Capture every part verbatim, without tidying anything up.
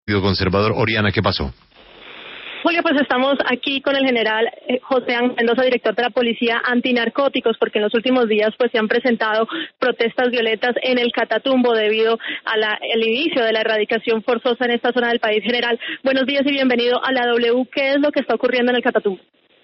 Conservador. Oriana, ¿qué pasó? Julio, pues estamos aquí con el general José Ángel Mendoza, director de la Policía Antinarcóticos, porque en los últimos días pues se han presentado protestas violentas en el Catatumbo debido al inicio de la erradicación forzosa en esta zona del país. General, buenos días y bienvenido a la W. ¿Qué es lo que está ocurriendo en el Catatumbo?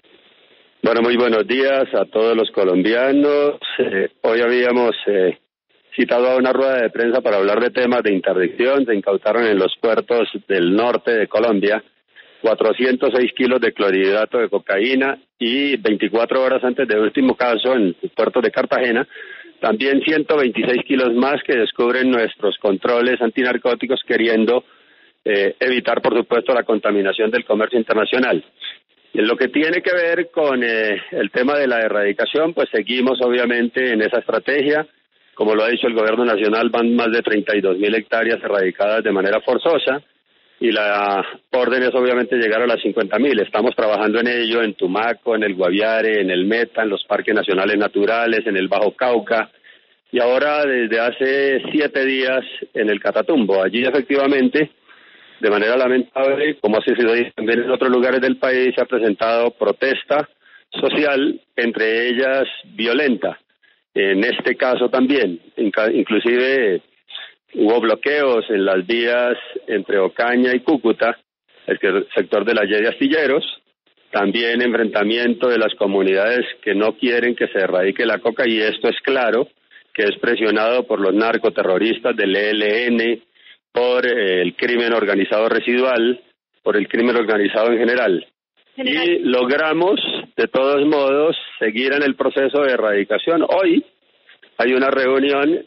Bueno, muy buenos días a todos los colombianos. Eh, hoy habíamos eh, citado a una rueda de prensa para hablar de temas de interdicción. Se incautaron en los puertos del norte de Colombia cuatrocientos seis kilos de clorhidrato de cocaína y veinticuatro horas antes del último caso en el puerto de Cartagena, también ciento veintiséis kilos más que descubren nuestros controles antinarcóticos, queriendo eh, evitar, por supuesto, la contaminación del comercio internacional. En lo que tiene que ver con eh, el tema de la erradicación, pues seguimos obviamente en esa estrategia. Como lo ha dicho el gobierno nacional, van más de treinta y dos mil hectáreas erradicadas de manera forzosa y la orden es obviamente llegar a las cincuenta mil. Estamos trabajando en ello en Tumaco, en el Guaviare, en el Meta, en los parques nacionales naturales, en el Bajo Cauca y ahora desde hace siete días en el Catatumbo. Allí efectivamente, de manera lamentable, como ha sucedido también en otros lugares del país, se ha presentado protesta social, entre ellas violenta. En este caso también, inclusive hubo bloqueos en las vías entre Ocaña y Cúcuta, el sector de la Y de Astilleros, también enfrentamiento de las comunidades que no quieren que se erradique la coca, y esto es claro, que es presionado por los narcoterroristas del E L N, por eh, el crimen organizado residual, por el crimen organizado en general. general. Y logramos, de todos modos, seguir en el proceso de erradicación. Hoy hay una reunión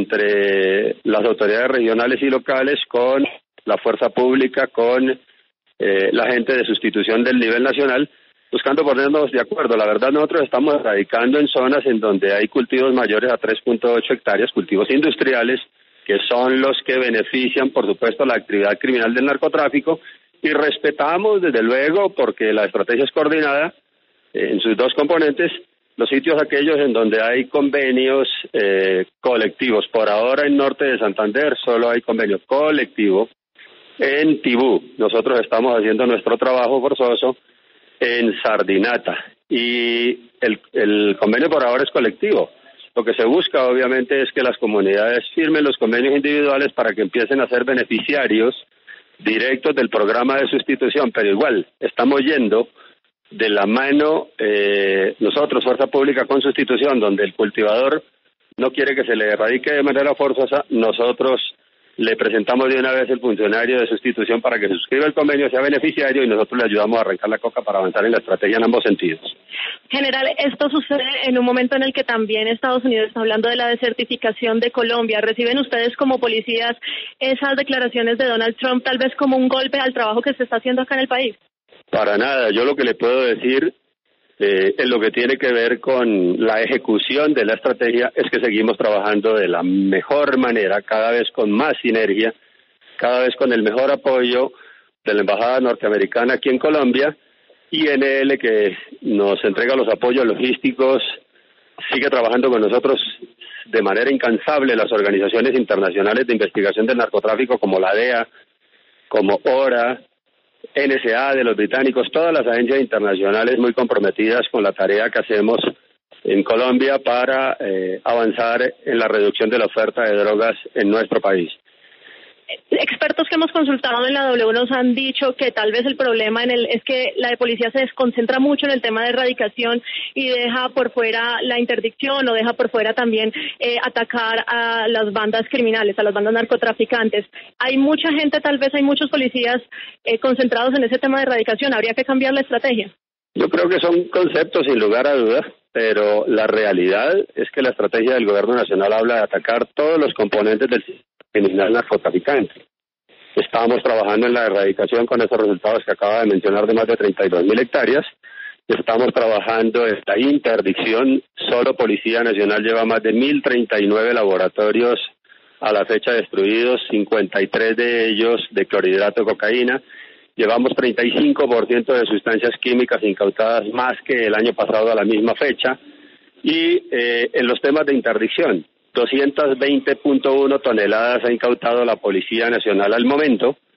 entre las autoridades regionales y locales con la fuerza pública, con eh, la gente de sustitución del nivel nacional, buscando ponernos de acuerdo. La verdad, nosotros estamos erradicando en zonas en donde hay cultivos mayores a tres punto ocho hectáreas, cultivos industriales, que son los que benefician, por supuesto, la actividad criminal del narcotráfico, y respetamos, desde luego, porque la estrategia es coordinada eh, en sus dos componentes, los sitios aquellos en donde hay convenios eh, colectivos. Por ahora en norte de Santander solo hay convenio colectivo. En Tibú nosotros estamos haciendo nuestro trabajo forzoso en Sardinata y el, el convenio por ahora es colectivo. Lo que se busca obviamente es que las comunidades firmen los convenios individuales para que empiecen a ser beneficiarios directos del programa de sustitución, pero igual estamos yendo de la mano eh, nosotros, Fuerza Pública con Sustitución, donde el cultivador no quiere que se le erradique de manera forzosa, nosotros le presentamos de una vez el funcionario de sustitución para que suscriba el convenio, sea beneficiario, y nosotros le ayudamos a arrancar la coca para avanzar en la estrategia en ambos sentidos. General, esto sucede en un momento en el que también Estados Unidos está hablando de la desertificación de Colombia. ¿Reciben ustedes como policías esas declaraciones de Donald Trump tal vez como un golpe al trabajo que se está haciendo acá en el país? Para nada, yo lo que le puedo decir eh, en lo que tiene que ver con la ejecución de la estrategia es que seguimos trabajando de la mejor manera, cada vez con más sinergia, cada vez con el mejor apoyo de la Embajada Norteamericana aquí en Colombia, I N L, que nos entrega los apoyos logísticos, sigue trabajando con nosotros de manera incansable, las organizaciones internacionales de investigación del narcotráfico como la D E A, como O R A, N S A de los británicos, todas las agencias internacionales muy comprometidas con la tarea que hacemos en Colombia para eh, avanzar en la reducción de la oferta de drogas en nuestro país. Expertos que hemos consultado en la W nos han dicho que tal vez el problema en el es que la de policía se desconcentra mucho en el tema de erradicación y deja por fuera la interdicción o deja por fuera también eh, atacar a las bandas criminales, a las bandas narcotraficantes. Hay mucha gente, tal vez hay muchos policías eh, concentrados en ese tema de erradicación. ¿Habría que cambiar la estrategia? Yo creo que son conceptos sin lugar a dudas, pero la realidad es que la estrategia del gobierno nacional habla de atacar todos los componentes del sistema criminal narcotraficante. Estamos trabajando en la erradicación con esos resultados que acaba de mencionar de más de treinta y dos mil hectáreas. Estamos trabajando en la interdicción. Solo Policía Nacional lleva más de mil treinta y nueve laboratorios a la fecha destruidos, cincuenta y tres de ellos de clorhidrato de cocaína. Llevamos treinta y cinco por ciento de sustancias químicas incautadas más que el año pasado a la misma fecha. Y eh, en los temas de interdicción, doscientos veinte punto uno toneladas ha incautado la Policía Nacional al momento.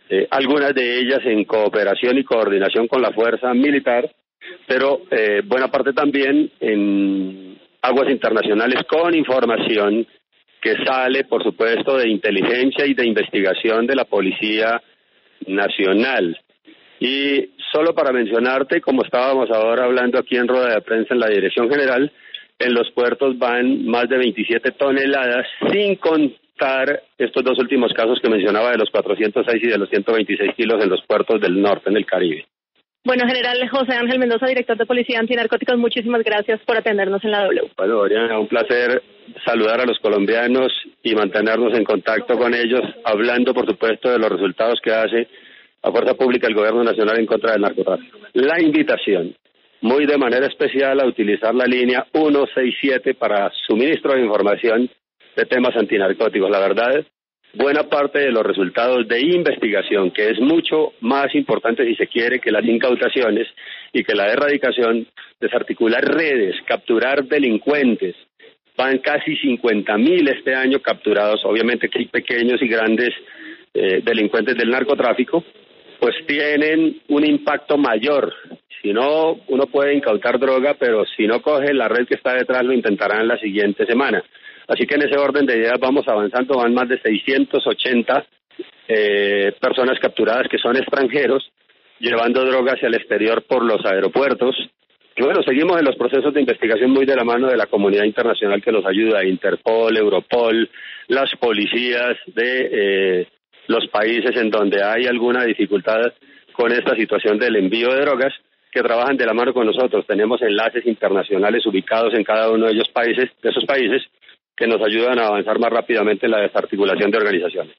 eh, algunas de ellas en cooperación y coordinación con la fuerza militar, pero eh, buena parte también en aguas internacionales con información que sale, por supuesto, de inteligencia y de investigación de la Policía Nacional. Y solo para mencionarte, como estábamos ahora hablando aquí en rueda de prensa en la Dirección General, en los puertos van más de veintisiete toneladas, sin contar estos dos últimos casos que mencionaba de los cuatrocientos seis y de los ciento veintiséis kilos en los puertos del norte, en el Caribe. Bueno, General José Ángel Mendoza, director de Policía Antinarcóticos, muchísimas gracias por atendernos en la W. Bueno, Oriana, un placer saludar a los colombianos y mantenernos en contacto con ellos, hablando, por supuesto, de los resultados que hace la Fuerza Pública del Gobierno Nacional en contra del narcotráfico. La invitación, muy de manera especial, a utilizar la línea ciento sesenta y siete para suministro de información de temas antinarcóticos. La verdad, buena parte de los resultados de investigación, que es mucho más importante, si se quiere, que las incautaciones y que la erradicación, desarticular redes, capturar delincuentes. Van casi cincuenta mil este año capturados, obviamente que hay pequeños y grandes eh, delincuentes del narcotráfico, pues tienen un impacto mayor. Si no, uno puede incautar droga, pero si no coge la red que está detrás, lo intentarán la siguiente semana. Así que en ese orden de ideas vamos avanzando, van más de seiscientos ochenta eh, personas capturadas que son extranjeros, llevando droga hacia el exterior por los aeropuertos. Y bueno, seguimos en los procesos de investigación muy de la mano de la comunidad internacional que nos ayuda, Interpol, Europol, las policías de eh, los países en donde hay alguna dificultad con esta situación del envío de drogas, que trabajan de la mano con nosotros. Tenemos enlaces internacionales ubicados en cada uno de esos países, de esos países, que nos ayudan a avanzar más rápidamente en la desarticulación de organizaciones.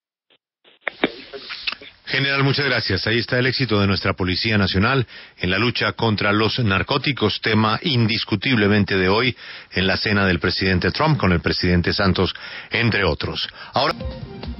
General, muchas gracias. Ahí está el éxito de nuestra Policía Nacional en la lucha contra los narcóticos, tema indiscutiblemente de hoy en la cena del presidente Trump con el presidente Santos, entre otros. Ahora